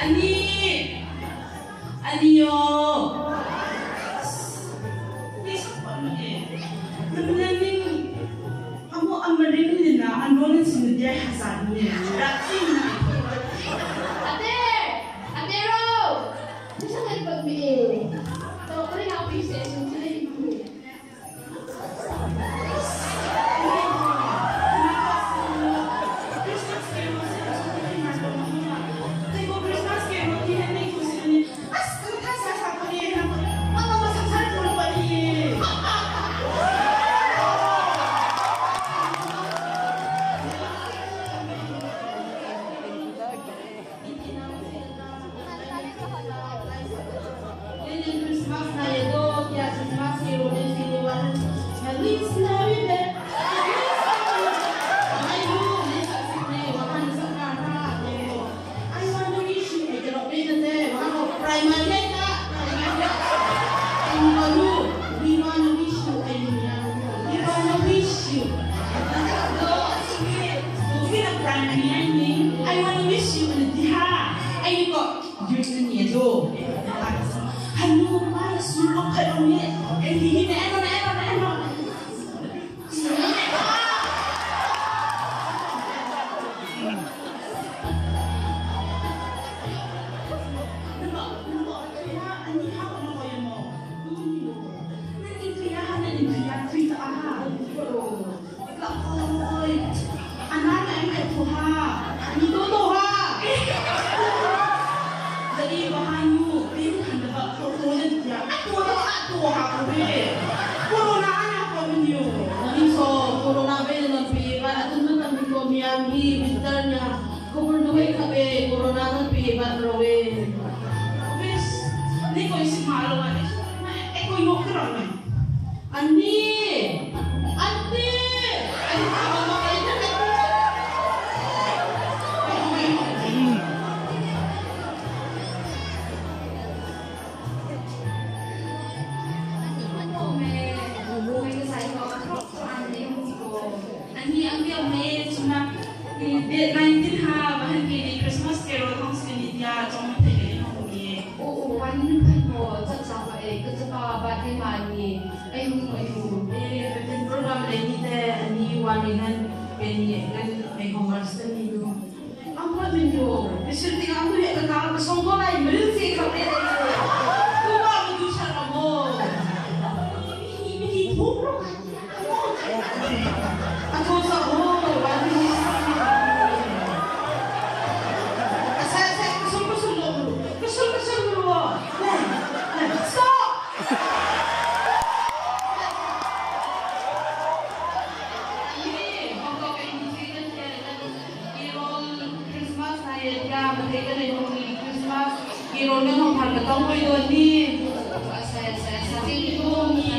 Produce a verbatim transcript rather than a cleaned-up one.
Ani, Ani yo. This one eh. Sebenarnya kamu amarin ni na, anonin sini dia hasan ni. Rating na. Ate, ate ro. Bisa nggak ikut mi? Kalau kau ni nak pergi sesi sini. Christmas, Iron na ng pagkatong ko yun din. Sa sa sa sa